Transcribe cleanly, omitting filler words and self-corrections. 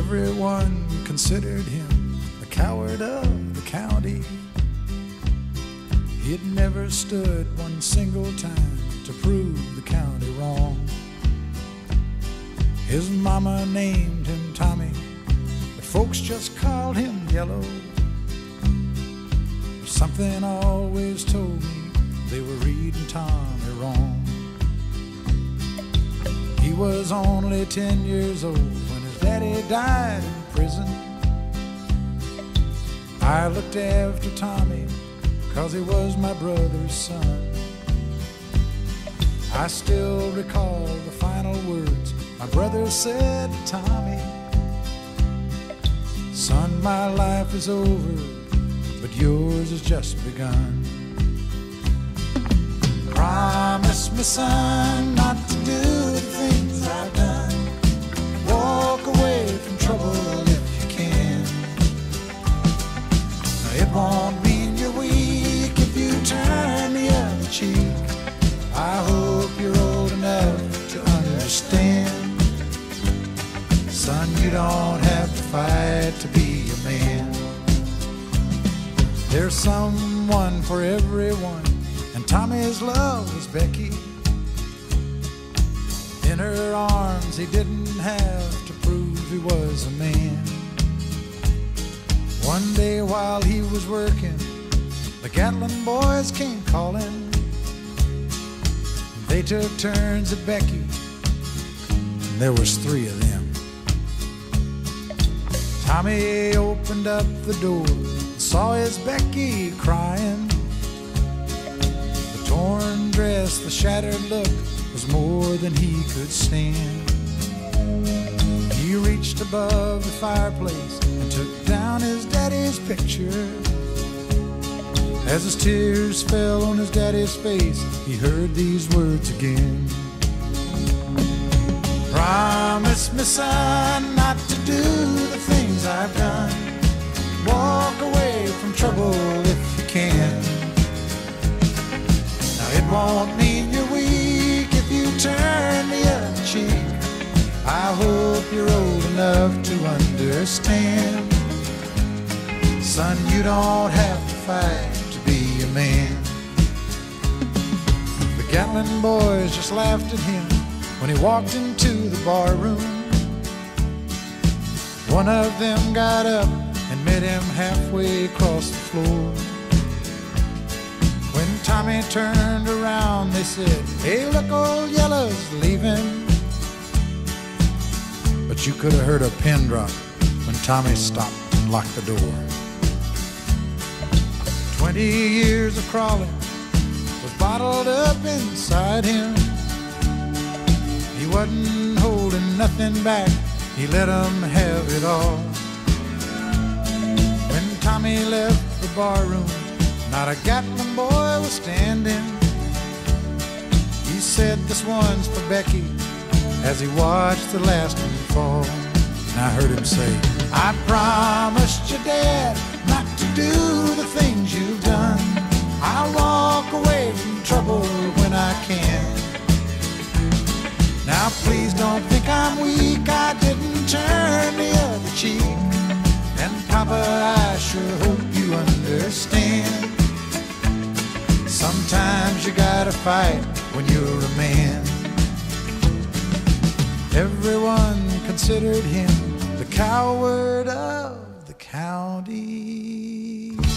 Everyone considered him the coward of the county. He'd never stood one single time to prove the county wrong. His mama named him Tommy, but folks just called him Yellow. Something always told me they were reading Tommy wrong. He was only 10 years old when his daddy died in prison. I looked after Tommy 'cause he was my brother's son. I still recall the final words my brother said to Tommy. Son, my life is over, but yours has just begun. Promise me, son, not to do the things I've done. Walk away from trouble if you can. Now, it won't mean you're weak if you turn the other cheek. I hope you're old enough to understand. Son, you don't have to fight to be a man. There's someone for everyone, and Tommy's love was Becky. In her arms he didn't have to prove he was a man. One day while he was working, the Gatlin boys came calling. They took turns at Becky, and there was 3 of them. Tommy opened up the door, saw his Becky crying. The torn dress, the shattered look was more than he could stand. He reached above the fireplace and took down his daddy's picture. As his tears fell on his daddy's face, he heard these words again. Promise me, son, not to do the things I've done. Walk away from trouble if you can. Now, it won't mean you're weak if you turn the other cheek. I hope you're old enough to understand. Son, you don't have to fight to be a man. The Gatlin boys just laughed at him when he walked into the bar room. One of them got up and met him halfway across the floor. When Tommy turned around, they said, "Hey, look, old Yellow's leaving." But you could have heard a pin drop when Tommy stopped and locked the door. 20 years of crawling was bottled up inside him. He wasn't holding nothing back, he let them have it all. When Tommy left the bar room, not a Gatlin boy was standing. He said, "This one's for Becky," as he watched the last one fall. And I heard him say, "I promised your dad not to do the things you've done. I'll walk away from trouble when I can. Now please don't think I'm weak, I didn't turn the other cheek. And Papa, I sure hope you understand. Sometimes you gotta fight when you're a man." Everyone considered him the coward of the county.